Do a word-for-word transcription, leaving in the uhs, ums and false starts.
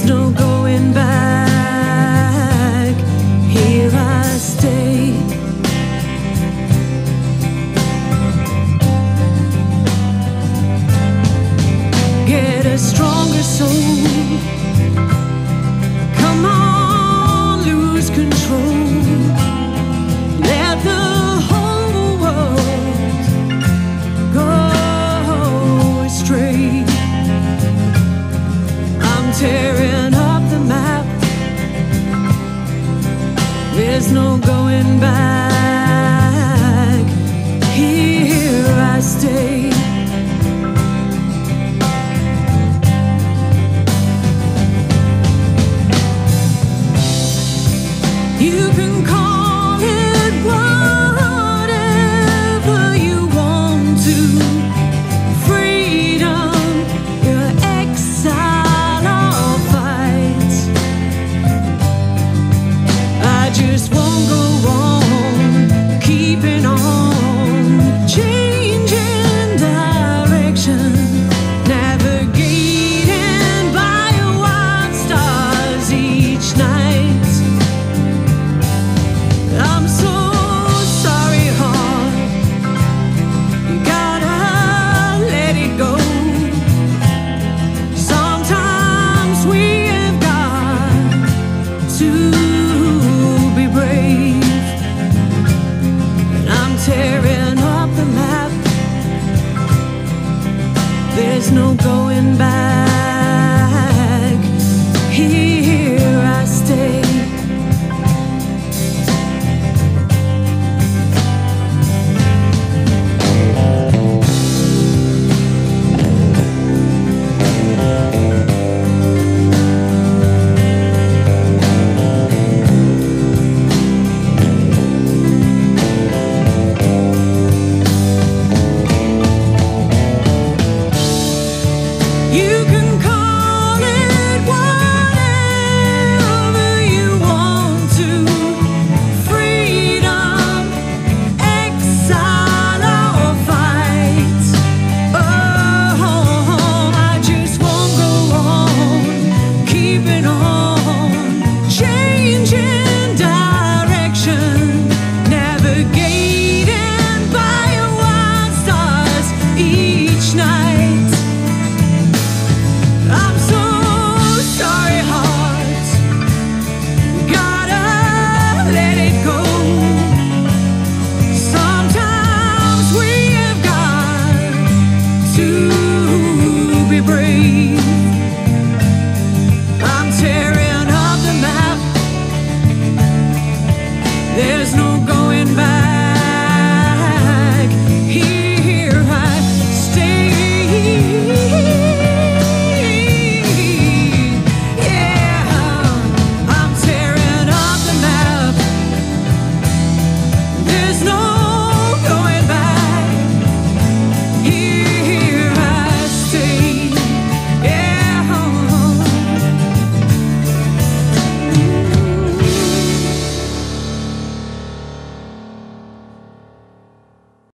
no going back. Here I stay. Get a stronger soul. Come on, lose control. Let the whole world go astray. I'm tearing up the map. There's no going back. Here I stay. You can call it whatever you want to. Freedom, your exile or fight. I just won't go on, keeping on, changing direction, navigating by wild stars each night. I'm so sorry, heart. You gotta let it go. Sometimes we have got to be brave. And I'm tearing up the map. There's no go.